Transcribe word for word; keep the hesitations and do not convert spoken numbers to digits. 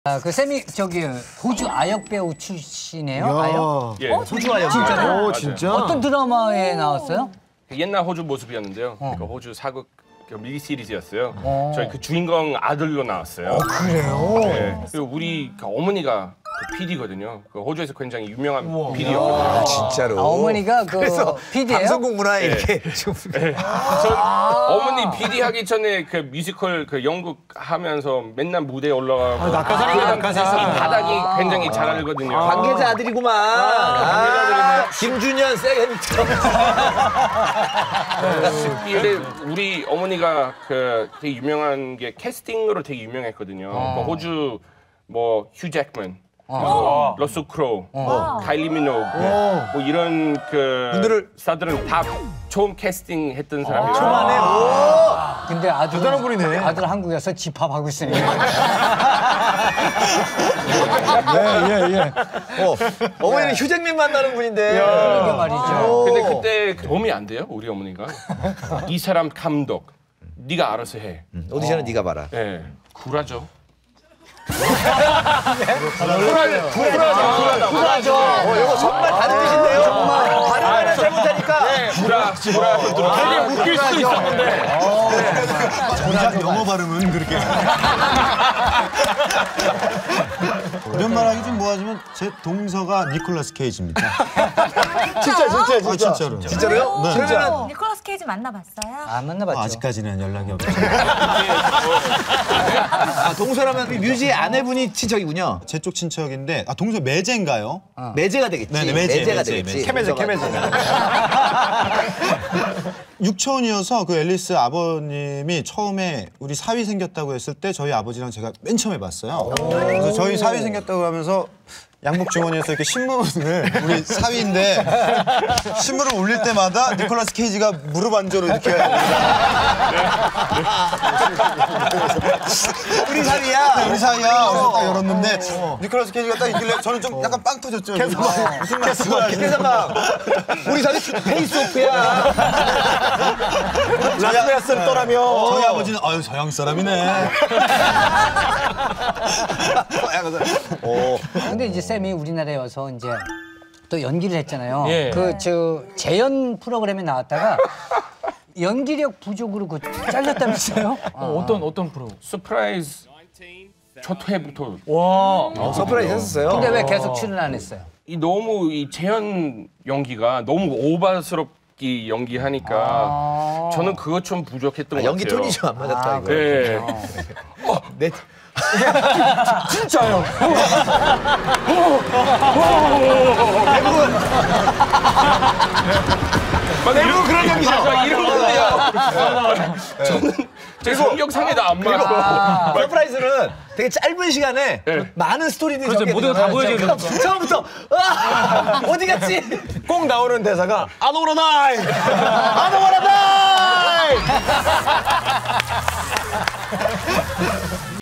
아, 그 쌤이 저기 호주 아역 배우 출신이에요? 야. 아역? 예. 어, 호주 아역. 진짜요? 오, 진짜? 어떤 드라마에 나왔어요? 옛날 호주 모습이었는데요. 어. 그 호주 사극 그 미니 시리즈였어요. 어. 저희 그 주인공 아들로 나왔어요. 어, 그래요? 네. 그리고 우리 그 어머니가 그 피디거든요. 그 호주에서 굉장히 유명한 피디였거든요. 아, 진짜로. 아, 어머니가 그 그래서 피디예요? 방송국 문화에 네. 이렇게 좀. 네. 저 어머니 피디 하기 전에 그 뮤지컬 그 연극 하면서 맨날 무대에 올라가고 낙하산, 낙하산. 바닥이 굉장히 잘 알거든요. 관계자 아들이구만. 아, 김준현 세겐처럼. 근데 우리 어머니가 그 되게 유명한 게 캐스팅으로 되게 유명했거든요. 그 호주 뭐 휴 잭먼, 뭐 러셀 크로우, 카일리 미노그 뭐 이런 그 분들을- 스타들은 다 처음 캐스팅했던 사람이에요. 초반에. 오. 근데 아들 대단한 분이네. 아들 한국에서 집합하고 있으니까. 예, 예, 예. 어, 어머니는 휴잭민 만나는 분인데. 그러게 말이죠. 근데 그때 도움이 안 돼요, 우리 어머니가. 이 사람 감독, 네가 알아서 해. 오디션은 네가 봐라. 예, 굴하죠. 쿨하죠. 어, 이거 정말 다른 뜻인데요? 정말. 발음을 잘 못하니까. 굴하, 굴하. 되게 웃길 수도 있었는데. 정작 영어 발음은 그렇게. 이런 말하기 좀 뭐하지만 제 동서가 니콜라스 케이지입니다. 진짜, 진짜, 아, 진짜로. 진짜로요? 네. 그러면 니콜라스 케이지 만나봤어요? 안 만나봤죠. 어, 아직까지는 연락이 없어요. 아, 동서라면 뮤지의 아내분이 친척이군요. 제 쪽 친척인데, 아, 동서 매제인가요? 매제가 되겠지. 네네, 매제, 매제가 매제, 되겠지. 매제. 캐매제, 캐매제. 육촌이어서 그 앨리스 아버님이 처음에 우리 사위 생겼다고 했을 때 저희 아버지랑 제가 맨 처음에 봤어요. 그래서 저희 사위 생겼다고 하면서 양복 주머니에서 이렇게 신문을 우리 사위인데 신문을 올릴 때마다 니콜라스 케이지가 무릎 안조로 이렇게 우리 사위야. 우리 사이야. 그래서 딱 열었는데 니콜라스 케이지가 딱 있길래 저는 좀 약간 빵 터졌죠. 계속 막, 무슨 계속 막, 계속 막. 우리 사위 페이스오프야. 라스베가스를 떠나며. 저희 아버지는 아유 서양 사람이네. 어. 근데 이제 쌤이 우리나라에 와서 이제 또 연기를 했잖아요. 예. 그 저 재연 프로그램에 나왔다가 연기력 부족으로 그 잘렸다면서요? 어, 어떤 어떤 프로? 서프라이즈 첫 회부터 와. 서프라이즈 했었어요. 근데 왜 계속 출연 안 했어요? 이 너무 이 재현 연기가 너무 오바스럽게 연기하니까 아. 저는 그것 좀 부족했던 아, 것 연기 같아요. 톤이 좀 안 맞았다, 이거. 네. 내, 진짜요? 대부분 그런 연기죠. 이런 건데요. 저는 제 성격상에도 안 맞고. 서프라이즈는 되게 짧은 시간에 네. 많은 스토리들이 그렇죠. 적게 모두가 다 되잖아요. 보여줘야 되니까. 처음부터 아, 어디 갔지? 꼭 나오는 대사가 I don't wanna die. I don't wanna die!